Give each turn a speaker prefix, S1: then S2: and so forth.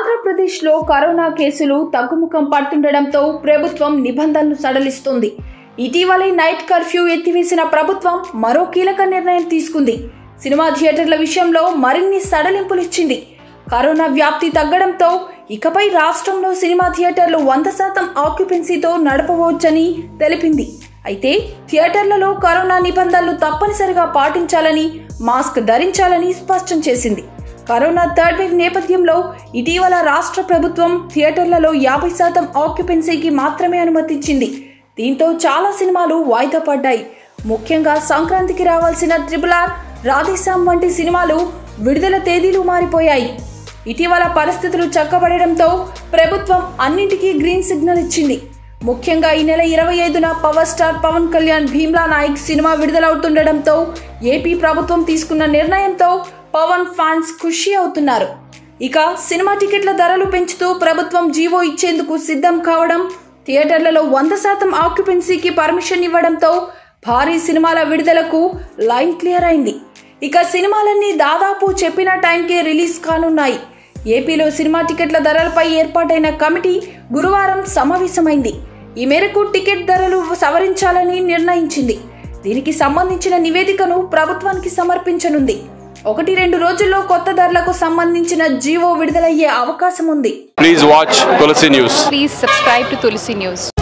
S1: ఆంధ్రప్రదేశ్లో కరోనా కేసులు తగ్గుముఖం పడుతుండటంతో ప్రభుత్వం నిబంధనలు సడలిస్తుంది. ఇటీవలే నైట్ కర్ఫ్యూ ఎత్తివేసిన ప్రభుత్వం మరో కీలక నిర్ణయం తీసుకుంది. సినిమా థియేటర్ల విషయంలో మరిన్ని సడలింపులు ఇచ్చింది. కరోనా వ్యాప్తి తగ్గడంతో ఇకపై రాష్ట్రంలో సినిమా థియేటర్లు 100% ఆక్యుపెన్సీతో నడపవచ్చని తెలిపింది. అయితే థియేటర్లలో కరోనా నిబంధనలు తప్పనిసరిగా పాటించాలని, మాస్క్ ధరించాలని స్పష్టం చేసింది. కరోనా థర్డ్ వేవ్ నేపథ్యంలో ఇటీవల రాష్ట్ర ప్రభుత్వం థియేటర్లలో 50% ఆక్యుపెన్సీకి మాత్రమే అనుమతించింది. దీంతో చాలా సినిమాలు వాయిదా పడ్డాయి. ముఖ్యంగా సంక్రాంతికి రావాల్సిన RRR, రాధేశ్యామ్ వంటి సినిమాలు విడుదల తేదీలు మారిపోయాయి. ఇటీవల పరిస్థితులు చక్కబడడంతో ప్రభుత్వం అన్నింటికీ గ్రీన్ సిగ్నల్ ఇచ్చింది. ముఖ్యంగా ఈ నెల 25న power star Pawan Kalyan Bheemla Nayak cinema విడుదలవుతుండటంతో ఏపీ ప్రభుత్వం తీసుకున్న నిర్ణయంతో పవన్ ఫ్యాన్స్ ఖుషి అవుతున్నారు. ఇక సినిమా టికెట్ల ధరలు పెంచుతూ ప్రభుత్వం జీవో ఇచ్చేందుకు సిద్ధం కావడం, థియేటర్లలో 100% ఆక్యుపెన్సీకి పర్మిషన్ ఇవ్వడంతో భారీ సినిమాల విడుదలకు లైన్ క్లియర్ అయింది. ఇక సినిమాలన్నీ దాదాపు చెప్పిన టైంకే రిలీజ్ కానున్నాయి. ఏపీలో సినిమా టికెట్ల ధరలపై ఏర్పాటైన కమిటీ గురువారం సమావేశమైంది. ఈ మేరకు టికెట్ ధరలు సవరించాలని నిర్ణయించింది. దీనికి సంబంధించిన నివేదికను ప్రభుత్వానికి సమర్పించనుంది. 1-2 రోజుల్లో కొత్త ధరలకు సంబంధించిన జీవో విడుదలయ్యే అవకాశం ఉంది.
S2: Please watch Tulsi News.
S3: Please subscribe to Tulsi News.